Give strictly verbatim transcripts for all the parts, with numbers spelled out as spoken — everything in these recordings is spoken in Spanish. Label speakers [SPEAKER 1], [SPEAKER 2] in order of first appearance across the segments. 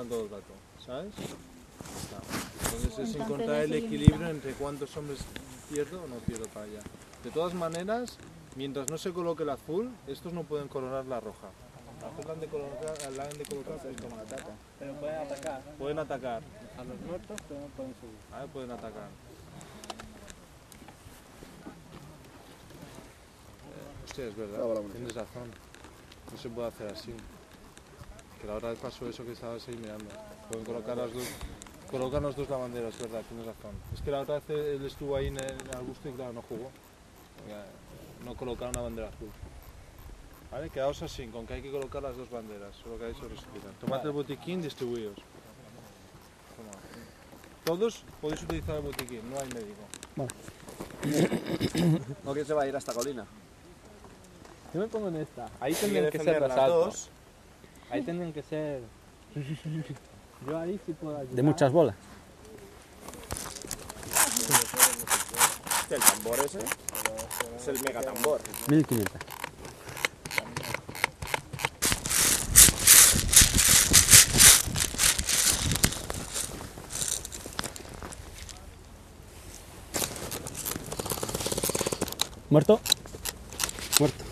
[SPEAKER 1] están todo el rato, ¿sabes? Entonces es encontrar el equilibrio entre cuántos hombres pierdo o no pierdo para allá. De todas maneras, mientras no se coloque el azul, estos no pueden coronar la roja. La azul la han de colocar, la han de colocar pues como atacan.
[SPEAKER 2] Pero pueden atacar.
[SPEAKER 1] Pueden atacar.
[SPEAKER 2] A los muertos, pero no pueden subir.
[SPEAKER 1] Ah, pueden atacar. Eh, hostia, es verdad, tienes razón. No se puede hacer así. Que la otra vez pasó eso que estabas ahí mirando. Pueden colocar las dos. Colocan los dos la bandera, es verdad, tienes razón. Es que la otra vez él estuvo ahí en el Augusto y claro, no jugó. No colocaron la bandera azul. Vale, quedaos así, con que hay que colocar las dos banderas, solo que ahí se os explican. Tomad el botiquín, distribuíos. Toma. Todos podéis utilizar el botiquín, no hay médico.
[SPEAKER 3] Vale. ¿No que se va a ir a esta colina?
[SPEAKER 2] Yo me pongo en esta. Ahí tendrían que ser las dos. Ahí tendrían que ser... Yo ahí sí puedo ayudar.
[SPEAKER 4] De muchas bolas.
[SPEAKER 3] El tambor ese es el mega tambor.
[SPEAKER 4] mil quinientos. ¿Muerto? Muerto.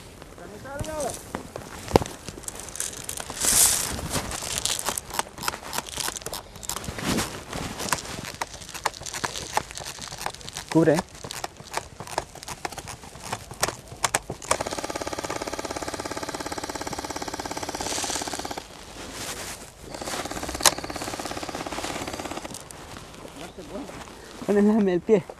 [SPEAKER 4] Cubre, ¿eh? Ponle el pie.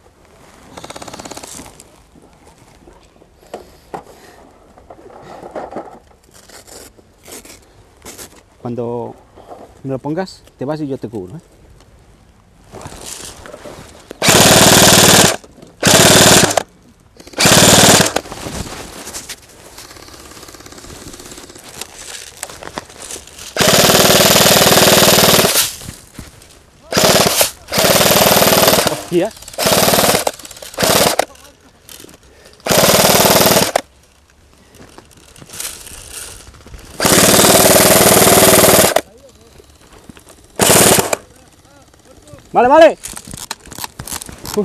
[SPEAKER 4] Cuando me lo pongas, te vas y yo te cubro, ¿eh? Hostias. Vale, vale. Uf.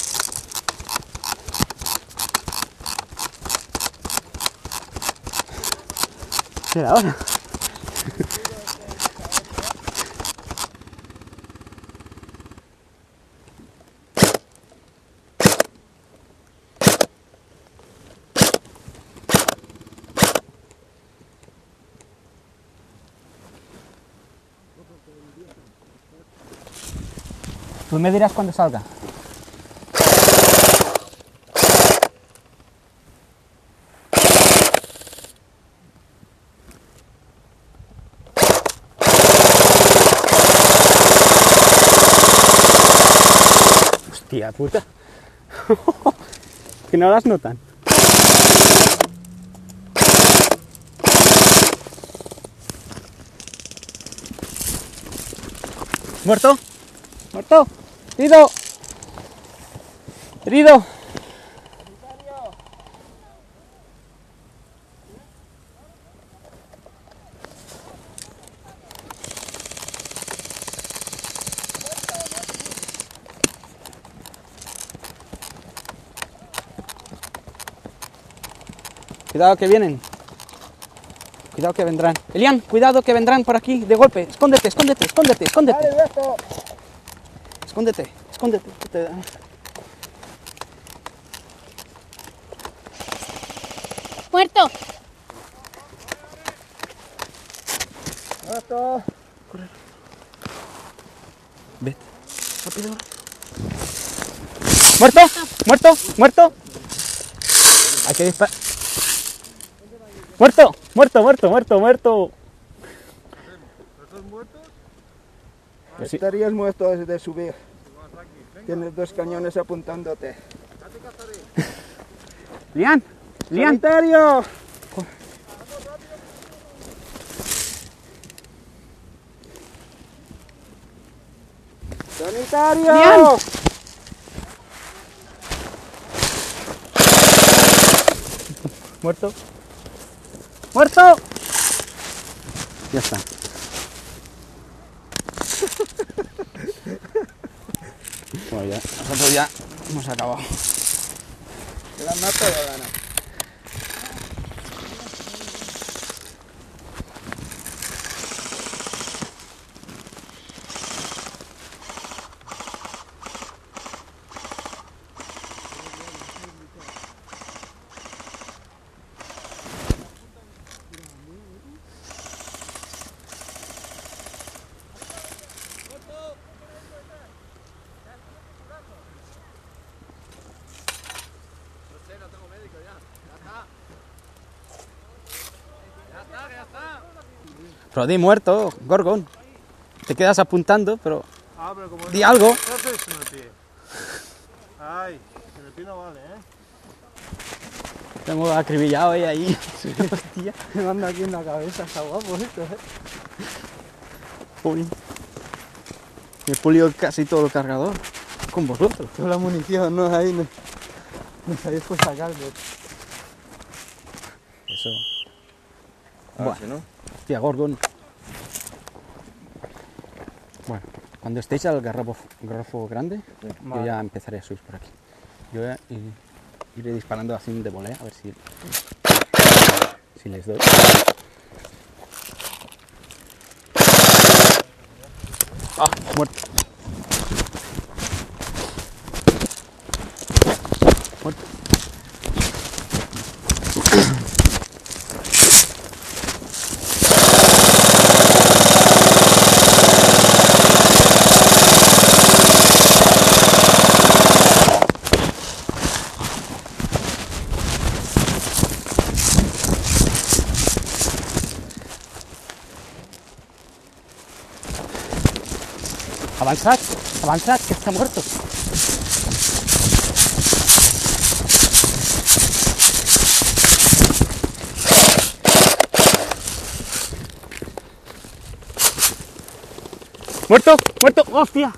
[SPEAKER 4] ¿Qué era ahora? Tú me dirás cuando salga. Hostia puta. Que no las notan. ¿Muerto? ¿Muerto? ¡Herido! ¡Herido! Cuidado que vienen. Cuidado que vendrán. Elian, cuidado que vendrán por aquí de golpe. Escóndete, escóndete, escóndete, escóndete. Escóndete, escóndete.
[SPEAKER 5] Muerto.
[SPEAKER 3] Muerto.
[SPEAKER 4] Corre. Vete. Rápido. ¿Muerto? ¿Muerto? ¿Muerto? Hay que disparar. ¡Muerto! ¡Muerto, muerto, muerto, muerto!
[SPEAKER 1] ¿Estás muertos?
[SPEAKER 4] Pues sí.
[SPEAKER 3] Estarías muerto de subir. Tienes dos cañones apuntándote.
[SPEAKER 4] ¡Lian! ¡Lian!
[SPEAKER 3] ¡Sanitario! ¡Sanitario!
[SPEAKER 4] ¡Lian! ¿Muerto? ¡Muerto! Ya está. Bueno, ya, nosotros ya hemos acabado.
[SPEAKER 2] La mata o la gana.
[SPEAKER 4] Pero di muerto, Gorgon. Te quedas apuntando, pero
[SPEAKER 1] Ah, pero como
[SPEAKER 4] di algo.
[SPEAKER 1] ¿Qué haces en el pie? Ay, en el pie no vale, ¿eh?
[SPEAKER 4] Tengo acribillado ahí, ahí. Hostia.
[SPEAKER 2] Me manda aquí en la cabeza, está guapo esto, eh.
[SPEAKER 4] Uy. Me he pulido casi todo el cargador. Con vosotros.
[SPEAKER 2] Toda la munición, ¿no? Ahí no, no sabéis pues sacar, pero...
[SPEAKER 4] Eso.
[SPEAKER 3] Ahora
[SPEAKER 4] Bueno.
[SPEAKER 3] sí, ¿no?
[SPEAKER 4] Hostia, Gorgon. Bueno, cuando estéis al garrafo, garrafo grande, yo ya empezaré a subir por aquí. Yo ya i- iré disparando así de volea, a ver si, si les doy. Ah, muerto. Muerto. Avanzad, avanzad, que está muerto. ¡Muerto! ¡Muerto! ¡Hostia!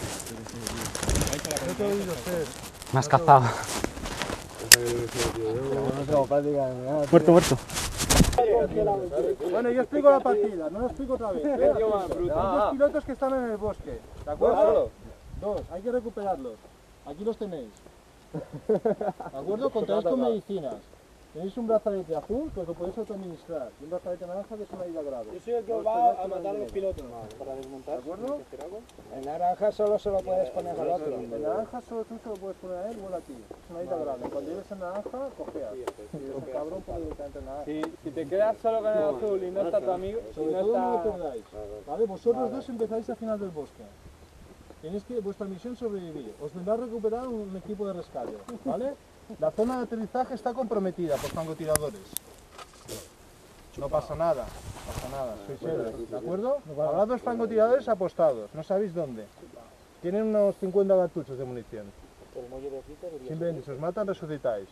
[SPEAKER 4] Me has cazado.
[SPEAKER 2] No tengo práctica de nada.
[SPEAKER 4] Muerto, muerto.
[SPEAKER 1] Bueno, yo explico la partida, no lo explico otra vez. Hay dos pilotos que están en el bosque, ¿de acuerdo? Dos, hay que recuperarlos. Aquí los tenéis. ¿De acuerdo? Contáis con medicinas. Tenéis un brazalete azul que os lo podéis autoadministrar y un brazalete naranja que es una ida grave.
[SPEAKER 2] Yo soy el que va a matar a los pilotos para desmontar.
[SPEAKER 1] ¿De acuerdo?
[SPEAKER 2] El naranja solo se lo puedes poner al otro.
[SPEAKER 1] El naranja solo tú se lo puedes poner a él, vuela a ti. Es una ida grave. Cuando lleves el naranja, cojeas. Si eres un cabrón, pon directamente el naranja.
[SPEAKER 2] Si, si te quedas solo con el azul y no está tu amigo, y
[SPEAKER 1] Sobre
[SPEAKER 2] no
[SPEAKER 1] todo no lo
[SPEAKER 2] está...
[SPEAKER 1] perdáis. ¿Vale? Vosotros dos empezáis al final del bosque. Tenéis que, vuestra misión, sobrevivir. Os vendrá a recuperar un equipo de rescate, ¿vale? La zona de aterrizaje está comprometida por francotiradores. No pasa nada, no pasa nada, sois héroes, ¿de acuerdo? Habrá dos francotiradores apostados, no sabéis dónde. Tienen unos cincuenta cartuchos de munición. Simplemente, si os matan, resucitáis.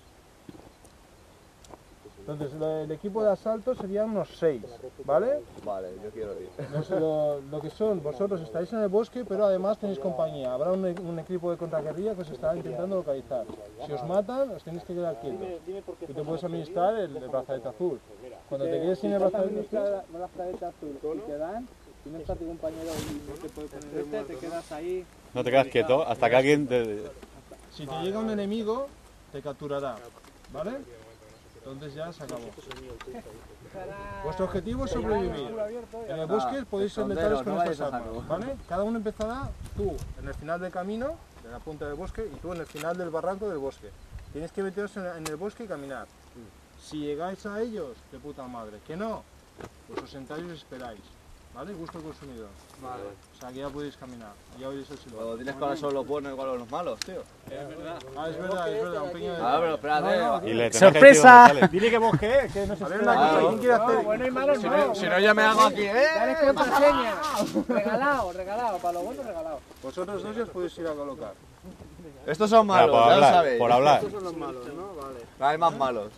[SPEAKER 1] Entonces, lo- el equipo de asalto serían unos seis, ¿vale?
[SPEAKER 3] Vale, yo quiero ir.
[SPEAKER 1] No sé, lo, lo que son, vosotros estáis en el bosque, pero además tenéis compañía. Habrá un, e- un equipo de contraguerrilla que os estará intentando localizar. Si os matan, os tenéis que quedar quietos. Y te puedes administrar el, el brazalete azul. Cuando te quedes sin el brazalete azul,
[SPEAKER 2] la brazalete azul y te dan, si no está tu compañero y no te puede poner este, te quedas ahí.
[SPEAKER 6] No te quedas quieto hasta que alguien te...
[SPEAKER 1] si te llega un enemigo, te capturará, ¿vale? Entonces ya se acabó. Vuestro objetivo es sobrevivir. En el bosque podéis ser letales con estas armas, ¿vale? Cada uno empezará, tú en el final del camino, de la punta del bosque, y tú en el final del barranco del bosque. Tienes que meteros en en el bosque y caminar. Si llegáis a ellos, de puta madre. Que no, pues os sentáis y os esperáis, ¿vale? Gusto al consumidor. Vale. O sea que ya podéis caminar, ya oiréis el silbato.
[SPEAKER 3] Pero tienes cuáles son los buenos y cuáles son los malos, tío.
[SPEAKER 1] Ah, es verdad, es verdad, un pequeño
[SPEAKER 3] Ah, pero espérate.
[SPEAKER 6] Y le tenés
[SPEAKER 4] ¡Sorpresa!
[SPEAKER 6] que decir dónde sale.
[SPEAKER 1] Dile que vos qué, que no se A ver, una cosa, ¿quién quiere hacer?
[SPEAKER 2] Bueno y malo no.
[SPEAKER 3] Si no, yo me hago aquí, ¿eh?
[SPEAKER 2] Dale contraseña. Regalado, regalado. Para lo bueno, regalado.
[SPEAKER 1] Vosotros dos ya os podéis ir a colocar.
[SPEAKER 3] Estos son
[SPEAKER 6] Mira,
[SPEAKER 3] malos,
[SPEAKER 6] por
[SPEAKER 3] ya lo
[SPEAKER 6] hablar,
[SPEAKER 3] sabéis.
[SPEAKER 6] por hablar.
[SPEAKER 2] Son los malos, ¿no? Vale.
[SPEAKER 3] Hay más malos.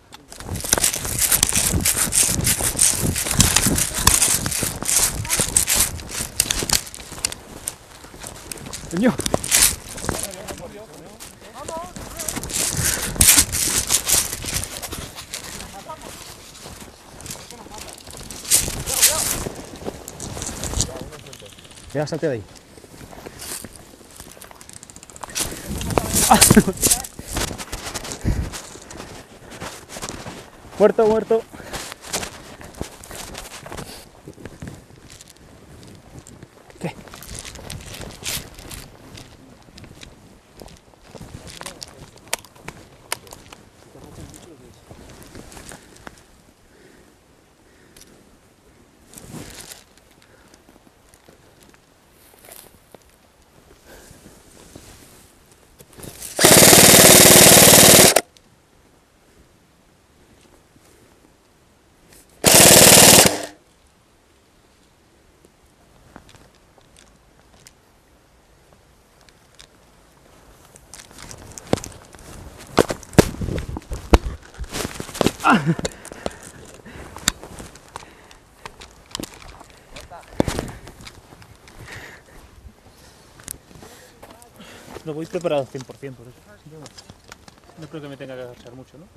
[SPEAKER 4] Coño. Ya, salte de ahí. Muerto, muerto. ¿Qué?
[SPEAKER 7] No voy preparado cien por cien por eso. No creo que me tenga que agachar mucho, ¿no?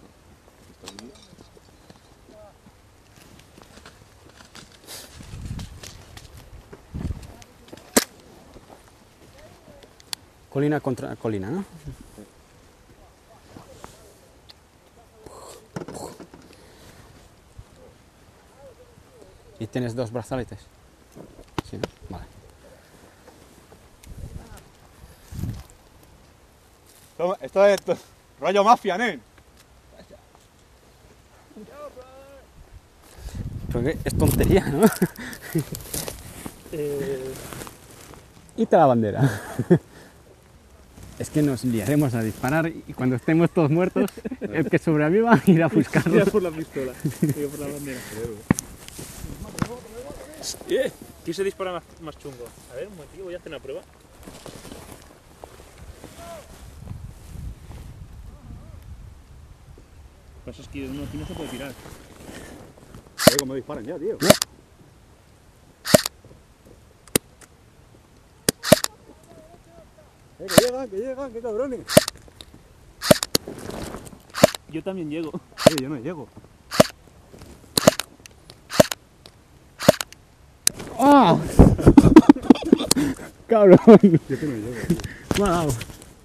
[SPEAKER 4] Colina contra colina, ¿no? ¿Y tienes dos brazaletes? Sí, ¿no? Vale.
[SPEAKER 6] Esto, esto es esto, rollo mafia, ¿eh?
[SPEAKER 4] Porque es tontería, ¿no?
[SPEAKER 7] Eh,
[SPEAKER 4] Quita la bandera. Es que nos liaremos a disparar y cuando estemos todos muertos, el que sobreviva irá a buscarlo.
[SPEAKER 7] Tira por la pistola, tira por la bandera. Eh, ¿quién se dispara más, más chungo? A ver, un momentito, voy a hacer una prueba. Lo que pasa es que uno aquí no se puede tirar.
[SPEAKER 6] A ver cómo disparan ya, tío. Eh, que llegan, que llegan, qué cabrones.
[SPEAKER 7] Yo también llego.
[SPEAKER 6] Sí, yo no llego.
[SPEAKER 4] ¡Ah! ¡Cabrón!
[SPEAKER 6] Yo que no llego, tío.
[SPEAKER 4] Me ha dado.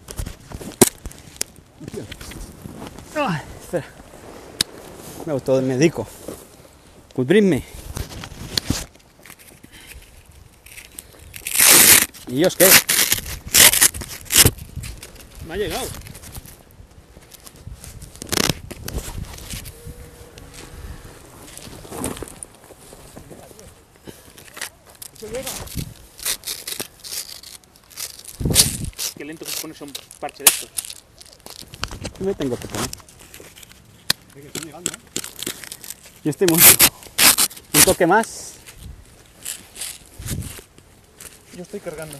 [SPEAKER 4] Ay, espera. Me automedico. Cubridme. ¿Y os qué?
[SPEAKER 7] Me ha llegado. Qué lento que pones un parche de estos.
[SPEAKER 4] Me tengo que poner.
[SPEAKER 6] Es que están llegando, ¿eh?
[SPEAKER 4] Yo estoy muerto. Un toque más.
[SPEAKER 7] Yo estoy cargando.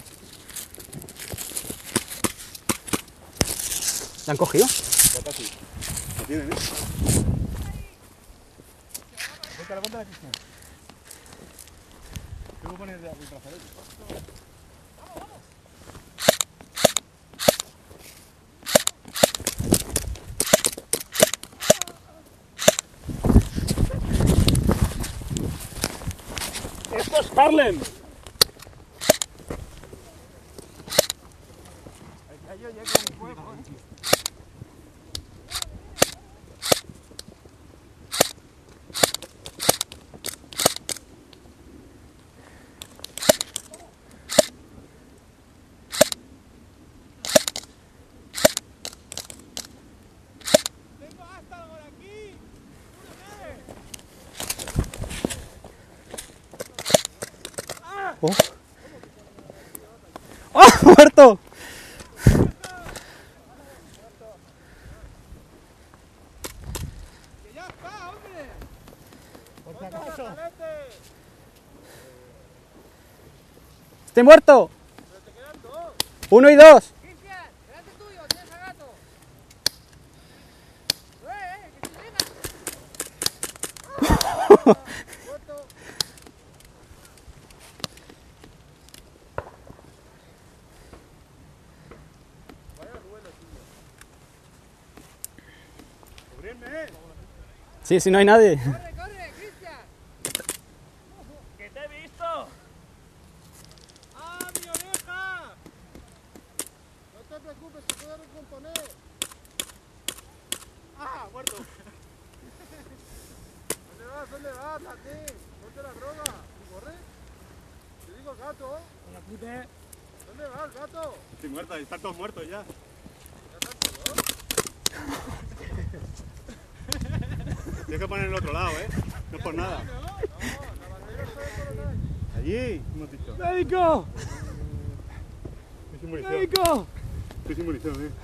[SPEAKER 4] ¿La han cogido?
[SPEAKER 6] Ya casi. Lo tienen, ¿eh? Ponte la ponte la Cristian. Tengo que poner de el brazalete.
[SPEAKER 7] ¡Esto es Harlem!
[SPEAKER 4] ¡Oh! ¡Oh! ¡Muerto! ¡Estoy muerto! ¡Uno y dos! Sí, sí, no hay nadie.
[SPEAKER 5] ¡Corre, corre, Cristian!
[SPEAKER 7] ¡Que te he visto!
[SPEAKER 5] ¡Ah,
[SPEAKER 1] ¡Relájate! ¡Ponte la droga! ¿Y corre? Te digo gato. ¿Dónde vas, gato?
[SPEAKER 6] Estoy muerto, están todos muertos ya. Tienes que poner en el otro lado, ¿eh? No es por nada. Allí, hemos dicho.
[SPEAKER 2] ¡Médico!
[SPEAKER 6] Estoy sin munición.
[SPEAKER 2] ¡Médico!
[SPEAKER 6] Estoy sin munición, ¿eh?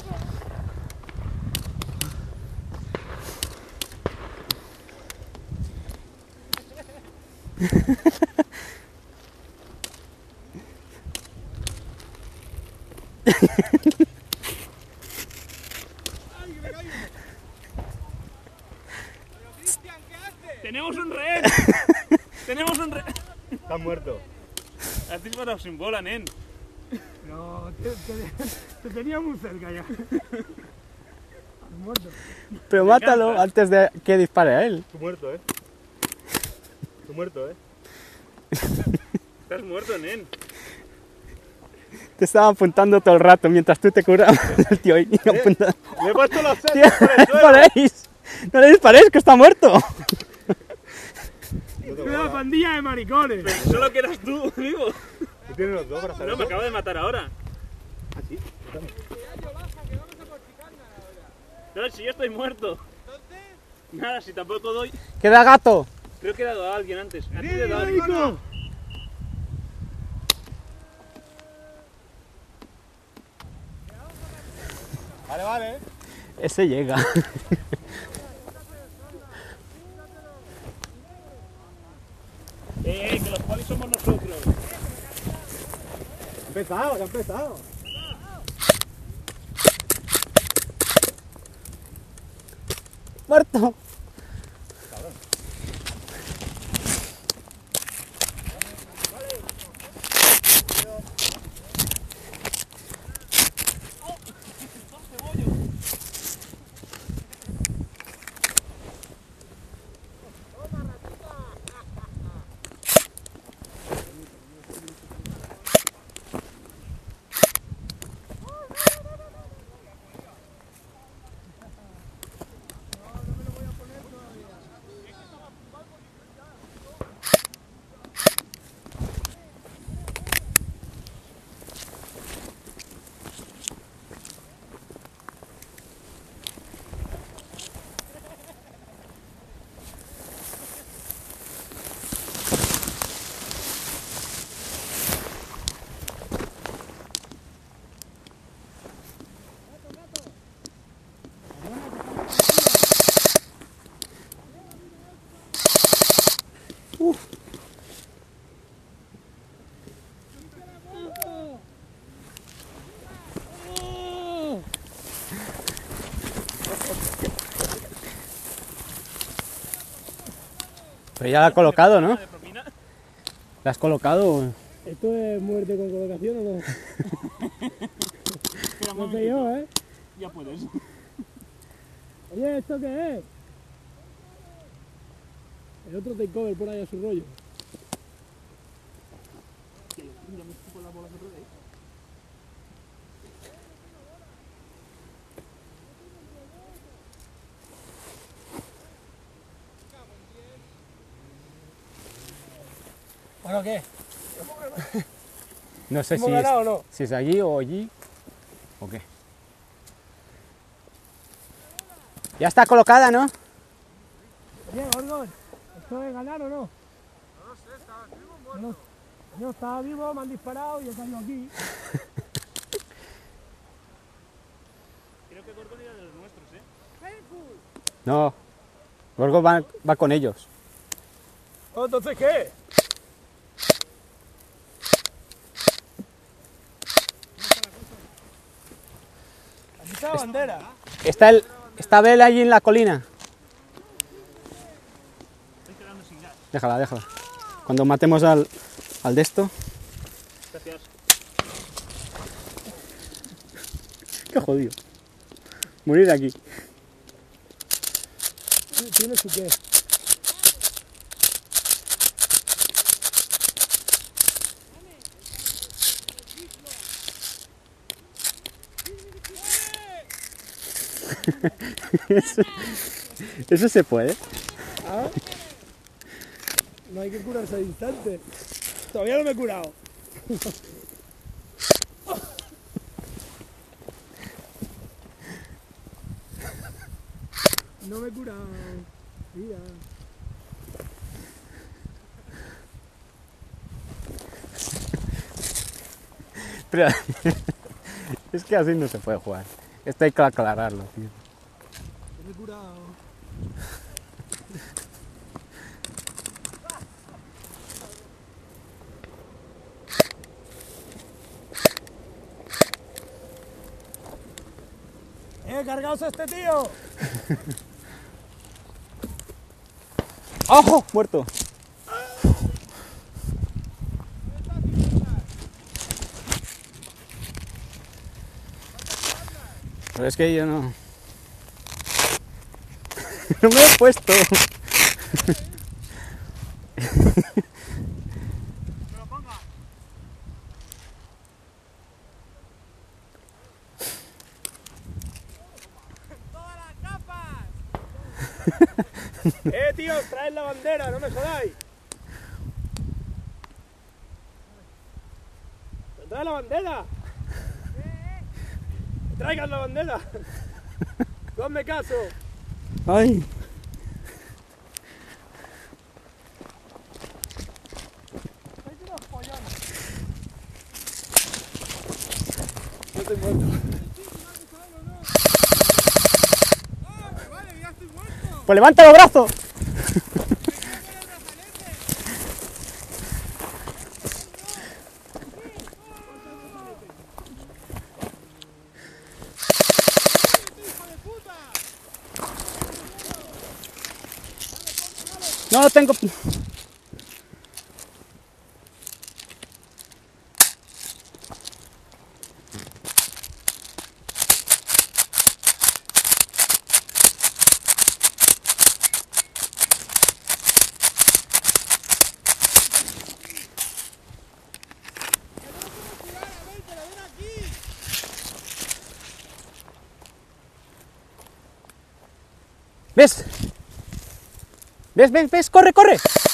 [SPEAKER 7] ¡Tenemos un rehén! ¡Tenemos un rehén!
[SPEAKER 6] Estás muerto.
[SPEAKER 7] Has disparado sin bola, nen.
[SPEAKER 2] No, te, te, te tenía muy cerca ya. Has muerto.
[SPEAKER 4] Pero mátalo antes de que dispare a él.
[SPEAKER 6] Estoy muerto, ¿eh? Estoy muerto, ¿eh?
[SPEAKER 7] Estás muerto, nen.
[SPEAKER 4] Te estaba apuntando todo el rato mientras tú te curabas. El tío ahí apuntando.
[SPEAKER 6] Le he puesto los
[SPEAKER 4] Tío,
[SPEAKER 6] sesos por
[SPEAKER 4] no
[SPEAKER 6] el suelo.
[SPEAKER 4] disparéis. No le disparéis, que está muerto.
[SPEAKER 2] Una pandilla de maricones.
[SPEAKER 7] Pero solo que eras tú, vivo.
[SPEAKER 6] ¿Tú tienes los dos brazos?
[SPEAKER 7] No, me acabo de matar ahora.
[SPEAKER 6] ¿Ah, sí?
[SPEAKER 7] No, si yo estoy muerto. Nada, si tampoco doy.
[SPEAKER 4] Queda gato.
[SPEAKER 7] Creo que he dado a alguien antes. A ti le he dado a alguien.
[SPEAKER 2] ¡Médico!
[SPEAKER 6] Vale, vale.
[SPEAKER 4] Ese llega.
[SPEAKER 7] Eh, que los polis somos nosotros.
[SPEAKER 6] Ha empezado, ya ha empezado.
[SPEAKER 4] Muerto. Pero ya la has colocado, ¿no? ¿La has colocado?
[SPEAKER 2] ¿Esto es muerte con colocación o no? No sé yo, ¿eh?
[SPEAKER 7] Ya puedes.
[SPEAKER 2] Oye, ¿esto qué es? El otro takeover por ahí a su rollo. ¿Bueno qué?
[SPEAKER 4] No sé
[SPEAKER 2] ¿Hemos
[SPEAKER 4] si
[SPEAKER 2] ganado
[SPEAKER 4] es,
[SPEAKER 2] o no?
[SPEAKER 4] si es allí o allí o qué. Ya está colocada, ¿no?
[SPEAKER 2] Oye, Gorgon, ¿esto es ganar o no?
[SPEAKER 1] No lo sé, ¿estabas vivo o muerto?
[SPEAKER 2] No, yo estaba vivo, me han disparado y he caído aquí.
[SPEAKER 7] Creo que Gorgon era de los nuestros, ¿eh?
[SPEAKER 4] No. Gorgo va, va con ellos.
[SPEAKER 2] Oh, ¿entonces qué? Aquí está la bandera.
[SPEAKER 4] Está, el, está Bel allí en la colina. Déjala, déjala. Cuando matemos al, al de esto.
[SPEAKER 7] Gracias.
[SPEAKER 4] Qué jodido. Morir aquí.
[SPEAKER 2] ¿Tiene su qué?
[SPEAKER 4] Eso, eso se puede.
[SPEAKER 2] ¿Ah?
[SPEAKER 8] No hay que curarse al instante. Todavía no me he curado. No me he curado. Mira.
[SPEAKER 4] Pero, es que así no se puede jugar. Esto hay que aclararlo, tío.
[SPEAKER 8] No me he curado. ¡Eh, cargaos a este tío!
[SPEAKER 4] ¡Ojo! Muerto. Pero es que yo no... no me he puesto.
[SPEAKER 8] ¡Eh, tío! ¡Traed la bandera! ¡No me jodáis! ¡Traed la bandera! ¡Traigan la bandera! ¡Hazme caso!
[SPEAKER 4] ¡Ay!
[SPEAKER 8] No estoy muerto.
[SPEAKER 4] ¡Pues levanta los brazos! No lo tengo. ¿Ves? ¿Ves, ves, ves? ¡Corre, corre!